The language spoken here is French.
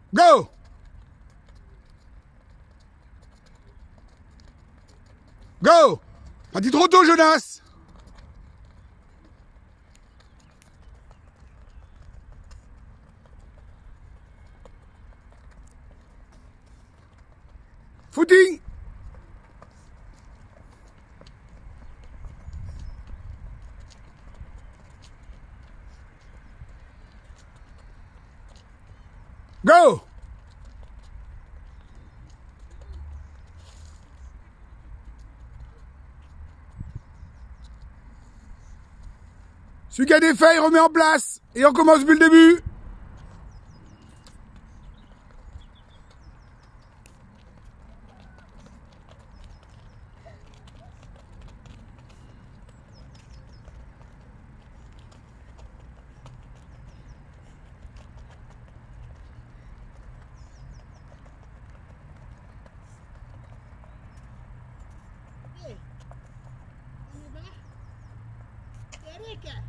Go! Go! Pas dit trop tôt, Jonas! Footing! Go! Celui qui a des failles remet en place et on commence depuis le début. On y va. Eric